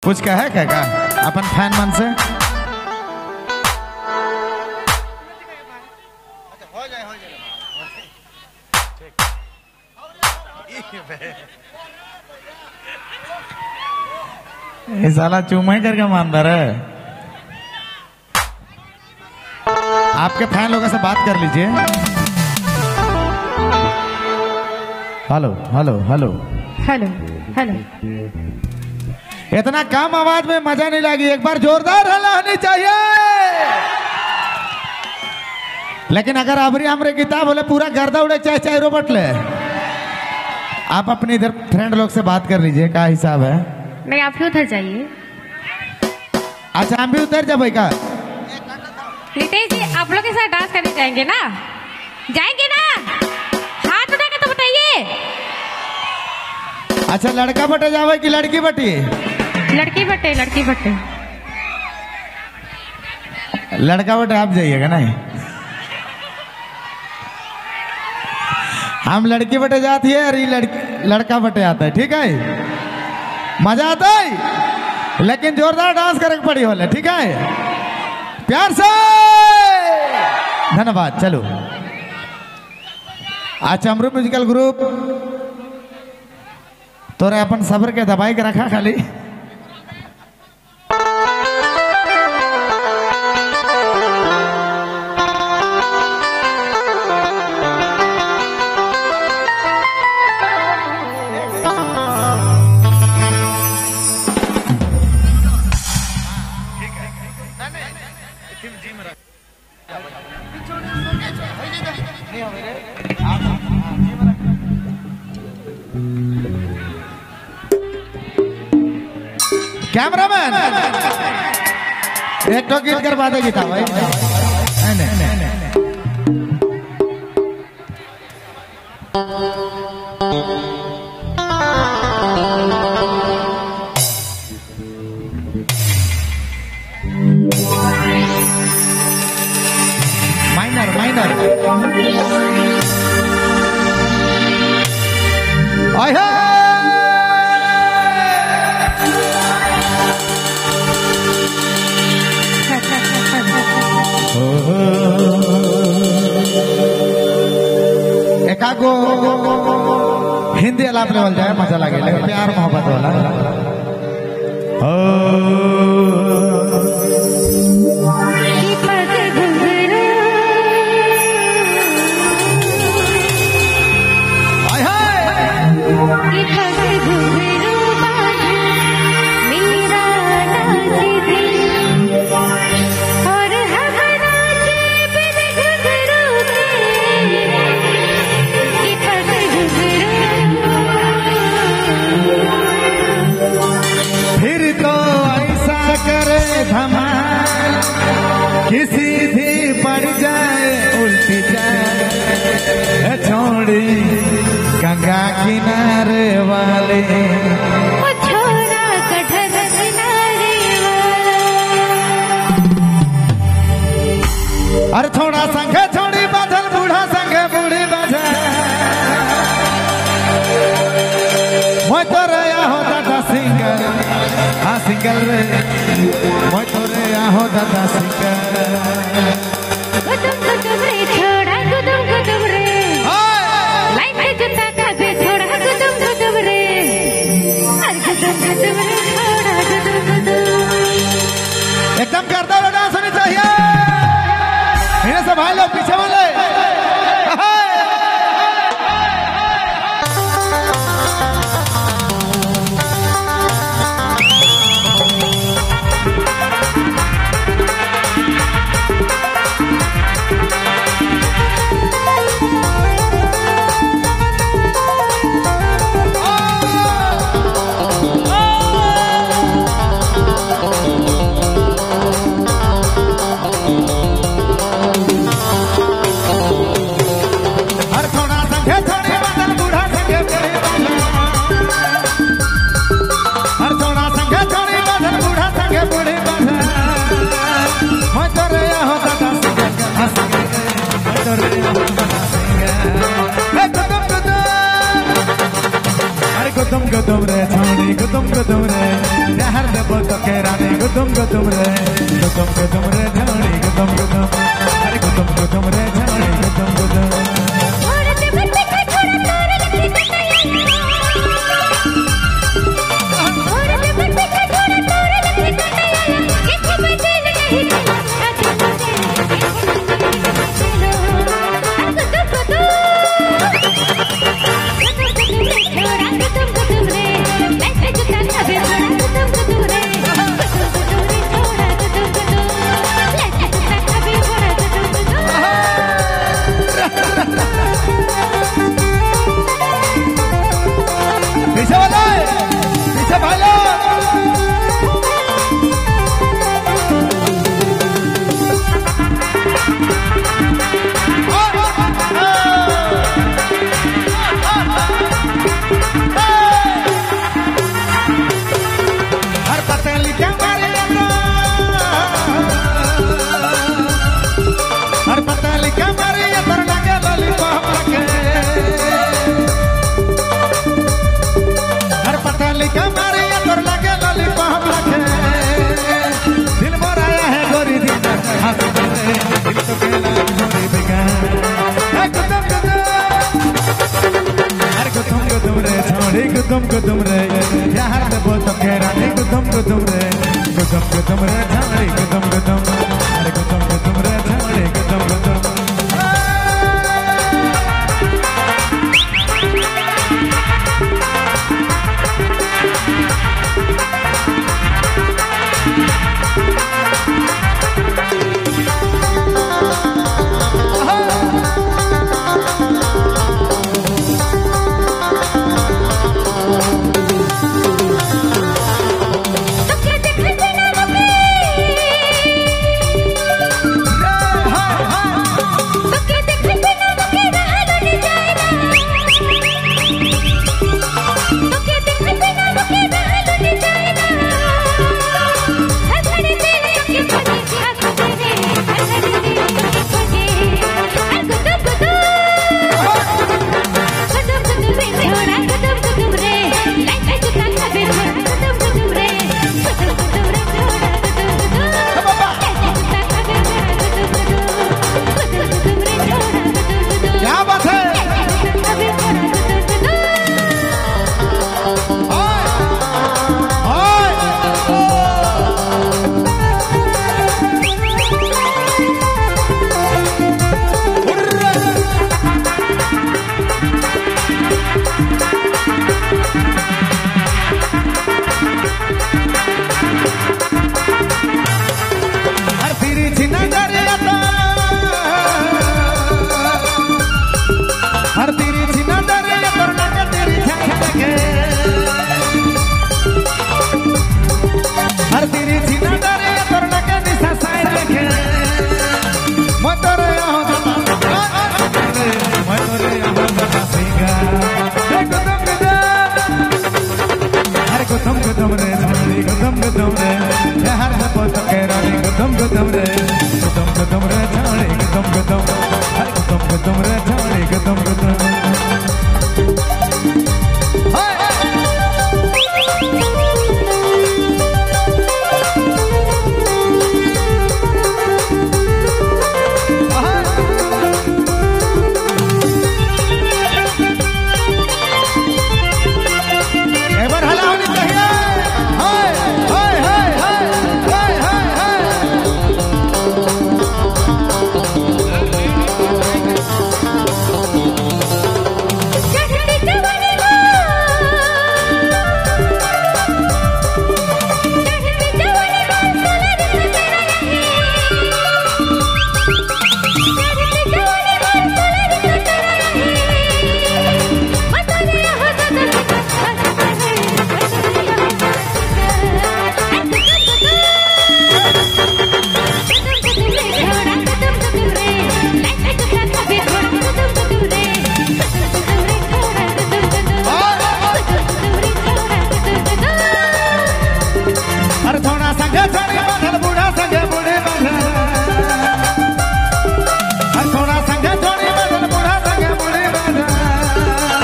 कुछ कहे क्या अपन फैन मन से? ये साला चूमा करके मान रहा है। आपके फैन लोगों से बात कर लीजिए। Hello hello hello hello hello. इतना कम आवाज में मजा नहीं लगी, एक बार जोरदार हल्ला होनी चाहिए। लेकिन अगर अबरी हमरे किताब बोले पूरा गर्दा उड़े चाहे चाहे रोबोट ले। आप अपने इधर फ्रेंड लोग से बात कर लीजिए, क्या हिसाब है? नहीं, आप ही उधर जाइए। अच्छा, हम भी उधर जाए का? नितेश जी, आप लोग के साथ डांस करने जाएंगे ना? जाएंगे ना? हाथ उठा के तो बताइए। अच्छा, लड़का बटे जावे कि लड़की बटी? लड़की बटे, लड़की बटे। लड़का बटे आप जाइएगा नहीं? हम लड़की बटे जाती है और ये लड़का बटे आता है। ठीक है, मजा आता है, लेकिन जोरदार डांस करे पड़ी होले। ठीक है, प्यार से धन्यवाद। चलो, अच्छा अमृत म्यूजिकल ग्रुप तोरे अपन सब्र के दबाई के रखा खाली। कैमरामैन एक तो गीत कर बातें गीता भाई। माइनर माइनर एकागो हिंदी अलाप लेवल जाए, मजा लगे, लेकिन प्यार मोहब्बत वाला। किसी भी पड़ जाए उल्टी जाए, छोड़ी गंगा किनारे वाले, छोड़ा कटहर किनारे वाला। अरे थोड़ा संगे छोड़ी बादल, बूढ़ा संगे बूढ़ी बाजा। मैं तो रहा हो दादा सिंगर, हाँ सिंगर रे, मैं तो रहा हो दादा सिंगर। गुदुम रे छोड़ा गुदुम रे, लाइफ के जूता का भी छोड़ा गुदुम रे, हर गुदुम रे छोड़ा गुदुम। एकदम करता हुआ डांस होनी चाहिए। इन्हें सब भाई लोग पीछे वाले गुदुम रे छोड़ी गुदुम रे, हर बोतो के रानी गुदुम गुदुम रे झाड़ी गुदुम गुदुम अरे गुदुम गुदुम रे झाड़ी गुदुम गुदुम गुदुम गुदुम रे यार दे बोतो के रानी गुदुम गुदुम रे झाड़ी गुदुम गुदुम अरे गुदुम गुदुम रे झाड़ी गुदुम गुदुम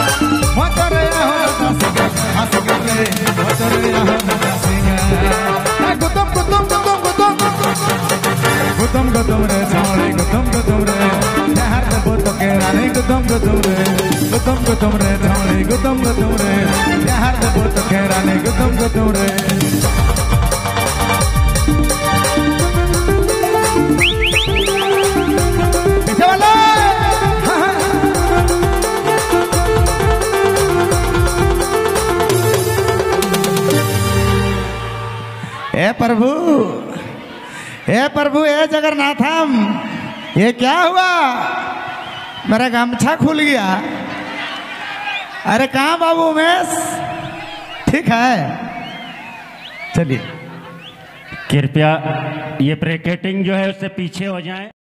Hãy subscribe cho kênh Ghiền Mì Gõ để không bỏ lỡ những video hấp dẫn. गुदम गुदम रे झामड़ी गुदम रे प्यार देबो तो घेराने गुदम रे पीछे वाला हे प्रभु हे जगन्नाथम ये क्या हुआ मेरा गमछा खुल गया अरे कहाँ बाबू उमेश ठीक है चलिए कृपया ये ब्रैकेटिंग जो है उससे पीछे हो जाएं।